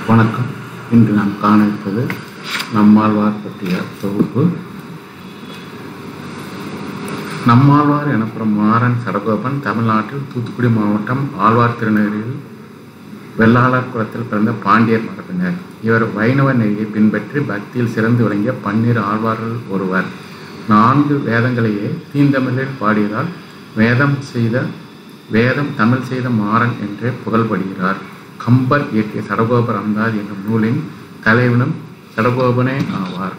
வணக்கம். இன்று நாம் காண இருப்பது நம்மாழ்வார் பற்றிய தொகுப்பு. நம்மாழ்வார் எனப்படும் மாறன் சடகோபன் தமிழ்நாட்டில் தூத்துக்குடி மாவட்டம் ஆழ்வார் திருநகரில் வெள்ளாளர் குலத்தில் பிறந்த பாண்டியர் மரபினர். இவர் வைணவ நெறியை பின்பற்றி பக்தியில் சிறந்து விளங்கிய 12 ஆழ்வார்கள் ஒருவர். 4 வேதங்களையே தீந்தமிழில் பாடியதால் வேதம் தமிழ் செய்த மாறன் என்றே புகழ்படுகிறார். கம்பர் இயற்றிய சடகோபர் அந்தாதி என்னும் நூலின் தலைவனும் சடகோபனே ஆவார்.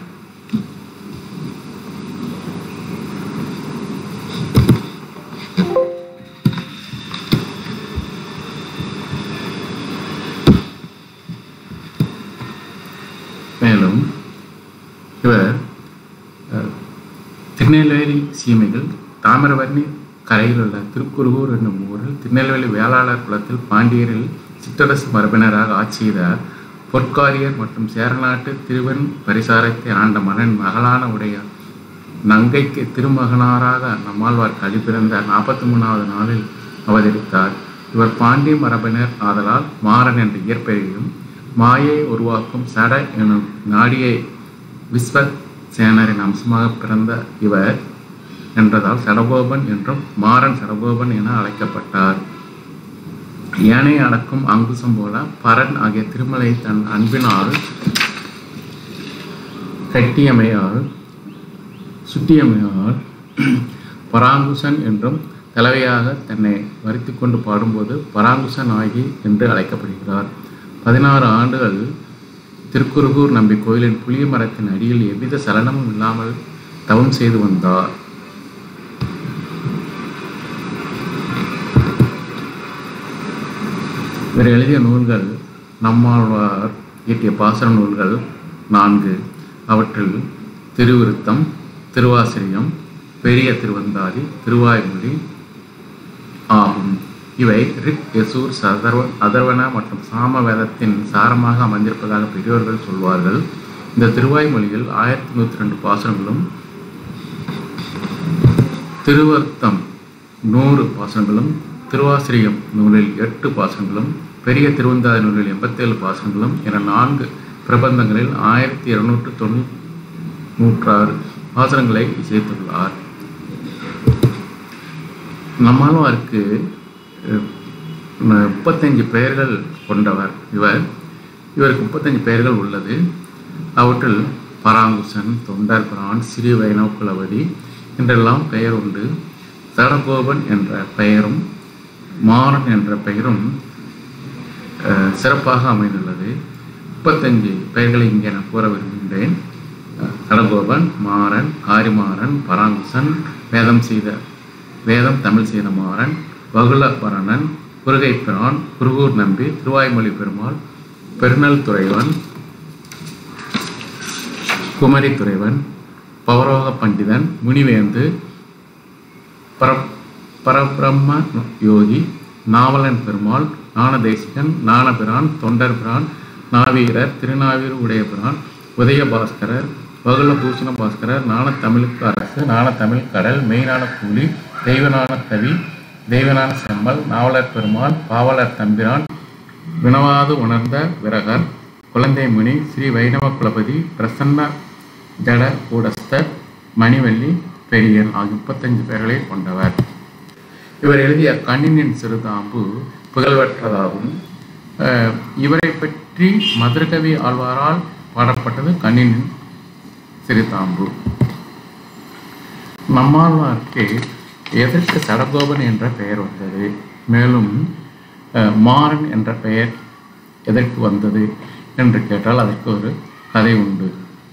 மேலும் இவர் திருநெல்வேலி சீமையில் தாமிரபரணி கரையில் உள்ள திருக்குறுகூர் என்னும் ஊரில் திருநெல்வேலி வேளாளர் குலத்தில் பாண்டியரில் சிற்றரசு மரபினராக ஆட்சி செய்த பொற்காரியர் மற்றும் சேரநாட்டு திருவன் பரிசாரத்தை ஆண்ட மன்னன் மகளான உடைய நங்கைக்கு திருமகனாராக நம்மாழ்வார் கழி பிறந்த 43வது நாளில் அவதரித்தார். இவர் பாண்டிய மரபினர் ஆதலால் மாறன் என்ற இயற்பெயரையும், மாயை உருவாக்கும் சட எனும் நாடியை விஸ்வசேனரின் அம்சமாக பிறந்த இவர் என்றதால் சடகோபன் என்றும் மாறன் சடகோபன் என அழைக்கப்பட்டார். யானை அடக்கும் அங்குசம் போல பரன் ஆகிய திருமலை தன் அன்பினால் சுட்டியமையால் பராங்குசன் என்றும் தலைவையாக தன்னை வருத்தி கொண்டு பாடும்போது பராங்குசன் ஆகி என்று அழைக்கப்படுகிறார். 16 ஆண்டுகள் திருக்குறுகூர் நம்பி கோயிலின் புளிய மரத்தின் அடியில் எவ்வித சலனமும் இல்லாமல் தவம் செய்து வந்தார். இவர் எழுதிய நூல்கள் நம்மாழ்வார் இயற்றிய பாசன நூல்கள் 4. அவற்றில் திருவிருத்தம், திருவாசிரியம், பெரிய திருவந்தாதி, திருவாய்மொழி ஆகும். இவை ரிக், யசூர், அதர்வன மற்றும் சாம வேதத்தின் சாரமாக அமைந்திருப்பதாக பெரியோர்கள் சொல்வார்கள். இந்த திருவாய்மொழியில் 1102 பாசனங்களும், திருவருத்தம் 100 பாசனங்களும், திருவாசிரியம் நூலில் 8 பாசனங்களும், பெரிய திருவந்தாதி நூலில் 87 பாசனங்களும் என 4 பிரபந்தங்களில் 1296 பாசனங்களை இசைத்துள்ளார். நம்மாழ்வாருக்கு 35 பெயர்கள் கொண்டவர் இவருக்கு 35 பெயர்கள் உள்ளது. அவற்றில் பராங்குசன், தொண்டர் பிரான், சிறு வைணவ குலவதி என்றெல்லாம் பெயர் உண்டு. சடகோபன் என்ற பெயரும் மாறன் என்ற பெயரும் சிறப்பாக அமைந்துள்ளது. 35 பெயர்களை இங்கே நான் கூற விரும்புகின்றேன். சடகோபன், மாறன், காரிமாறன், பராங்குசன், வேதம் தமிழ் செய்த மாறன், வகுளபரணன், குறுகை பிரான், குருகூர் நம்பி, திருவாய்மொழி பெருமாள், பெருநல் துறைவன், குமரி துறைவன், பவரோக பண்டிதன், முனிவேந்து, பரபிரம்ம யோகி, நாவலன் பெருமாள், ஞானதேசிகன், ஞானபிரான், தொண்டர் பிரான், நாவீரர், திருநாவீர் உடைய பிரான், உதயபாஸ்கரர், வகுல பூஷண பாஸ்கரர், ஞானத்தமிழுக்கு அரசு, ஞானத்தமிழ் கடல், மெய்ஞான கூலி, தெய்வஞான கவி, தெய்வஞான செம்மல், நாவலர் பெருமாள், பாவலர் தம்பிரான், வினவாது உணர்ந்த விரகர், குழந்தை முனி, ஸ்ரீ வைணவ குலபதி, பிரசன்ன ஜட கூடஸ்தர், மணிவள்ளி பெரியன் ஆகிய 35 பெயர்களை கொண்டவர். இவர் எழுதிய கண்ணினின் சிறுதாம்பு புகழ்பெற்றதாகும். இவரை பற்றி மதுரகவி ஆழ்வாரால் பாடப்பட்டது கண்ணினின் சிறுதாம்பு. நம்மாழ்வாருக்கு எதற்கு சடகோபன் என்ற பெயர் வந்தது, மேலும் மாறன் என்ற பெயர் எதற்கு வந்தது என்று கேட்டால் அதற்கு ஒரு கதை உண்டு.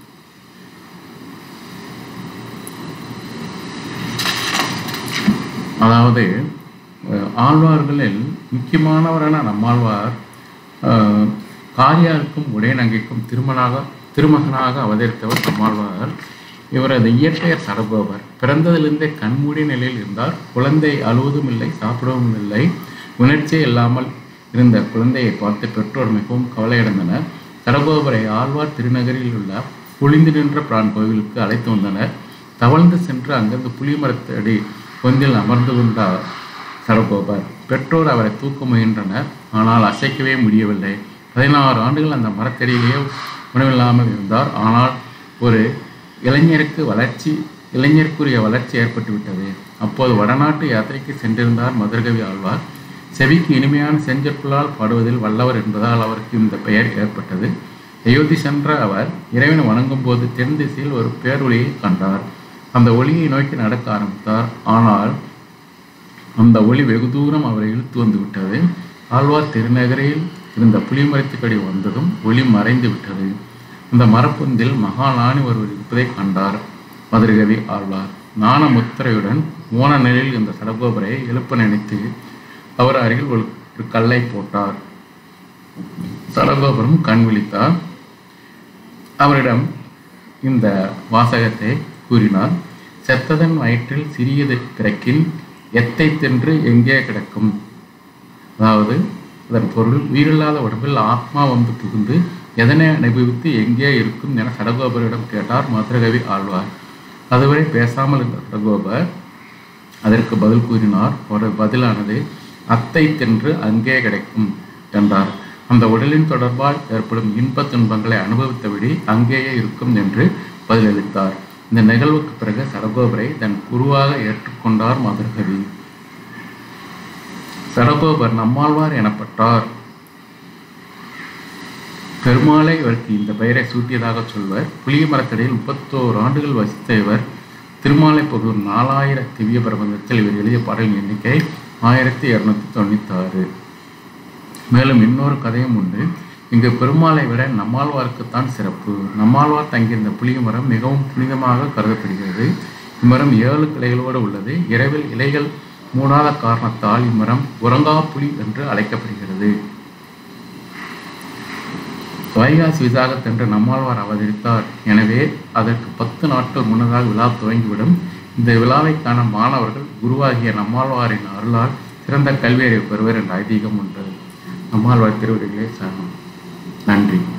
அதாவது ஆழ்வார்களில் முக்கியமானவரான நம்மாழ்வார் காரியாருக்கும் உடையநங்கைக்கும் திருமகனாக அவதரித்தவர் நம்மாழ்வார். இவரது இயற்பெயர் சடகோபர். பிறந்ததிலிருந்தே கண்மூடிய நிலையில் இருந்தார். குழந்தை அழுவதும் இல்லை, சாப்பிடவும் இல்லை. உணர்ச்சியே இல்லாமல் இருந்த குழந்தையை பார்த்து பெற்றோர் மிகவும் கவலையடைந்தனர். சடகோபரை ஆழ்வார் திருநகரில் உள்ள புளிந்து நின்ற பிரான் கோவிலுக்கு அழைத்து வந்தனர். தவழ்ந்து சென்று அங்கிருந்து புளிமரத்தடி பொந்தில் அமர்ந்து கொண்டார் சடகோபர். பெற்றோர் அவரை தூக்க முயன்றனர். ஆனால் அசைக்கவே முடியவில்லை. 16 ஆண்டுகள் அந்த மரத்தடியிலேயே உணவில்லாமல் இருந்தார். ஆனால் ஒரு இளைஞருக்குரிய வளர்ச்சி ஏற்பட்டுவிட்டது. அப்போது வடநாட்டு யாத்திரைக்கு சென்றிருந்தார் மதுரகவி ஆழ்வார். செவிக்கு இனிமையான செஞ்சொற்களால் பாடுவதில் வல்லவர் என்பதால் அவருக்கு இந்த பெயர் ஏற்பட்டது. அயோத்தி சென்ற அவர் இறைவனை வணங்கும் போது தென் திசையில் ஒரு பேரொளியை கண்டார். அந்த ஒளியை நோக்கி நடக்க ஆரம்பித்தார். ஆனால் அந்த ஒளி வெகு தூரம் அவரை இழுத்து வந்து விட்டது. ஆழ்வார் திருநகரில் இருந்த புலிமரத்துக்கடி வந்ததும் ஒளி மறைந்து விட்டது. அந்த மரப்பொந்தில் மகாநாணி ஒருவர் இருப்பதை கண்டார் மதுரகவி ஆழ்வார். நாண முத்திரையுடன் ஓன நிலையில் இருந்த சடகோபரை எழுப்ப நினைத்து அவர் அருகில் ஒரு கல்லை போட்டார். சடகோபுரம் கண் விழித்தார். அவரிடம் இந்த வாசகத்தை கூறினார். செத்ததன் வயிற்றில் சிறியது பிறக்கின் எத்தை தின்று எங்கே கிடக்கும். அதாவது அதன் பொருள், உயிரில்லாத உடம்பில் ஆத்மா வந்து புகுந்து எதனை அனுபவித்து எங்கே இருக்கும் என சடகோபரிடம் கேட்டார் மதுரகவி ஆழ்வார். அதுவரை பேசாமல் இருந்த சடகோபர் அதற்கு பதில் கூறினார். ஒரு பதிலானது அத்தை தின்று அங்கே கிடைக்கும் என்றார். அந்த உடலின் தொடர்பால் ஏற்படும் இன்ப துன்பங்களை அனுபவித்தபடி அங்கேயே இருக்கும் என்று பதிலளித்தார். இந்த நிகழ்வுக்கு பிறகு சடகோபரை தன் குருவாக ஏற்றுக்கொண்டார் மதுரகவி. சடகோபர் நம்மாழ்வார் எனப்பட்டார். பெருமாளை இவருக்கு இந்த பெயரை சூட்டியதாக சொல்வர். புளிய மரத்தடியில் 31 ஆண்டுகள் வசித்த இவர் திருமாலை புகழும் 4000 திவ்ய பிரபந்தத்தில் இவர் எழுதிய பாடலின் எண்ணிக்கை 1296. மேலும் இன்னொரு கதையும் உண்டு. இங்கு பெருமாளை விட நம்மாழ்வாருக்குத்தான் சிறப்பு. நம்மாழ்வார் தங்கியிருந்த புளிய மரம் மிகவும் புனிதமாக கருதப்படுகிறது. இம்மரம் 7 கிளைகளோடு உள்ளது. இரவில் இலைகள் மூடாத காரணத்தால் இம்மரம் உறங்கா புலி என்று அழைக்கப்படுகிறது. வைகாசி விசாகத்தன்று நம்மாழ்வார் அவதரித்தார். எனவே அதற்கு 10 நாட்கள் முன்னதாக விழா துவங்கிவிடும். இந்த விழாவை காண மாணவர்கள் குருவாகிய நம்மாழ்வாரின் அருளால் சிறந்த கல்வியறிவு பெறுவர் என்ற ஐதீகம் உண்டு. நம்மாழ்வார் திருவடிகளே சரணம். நன்றி.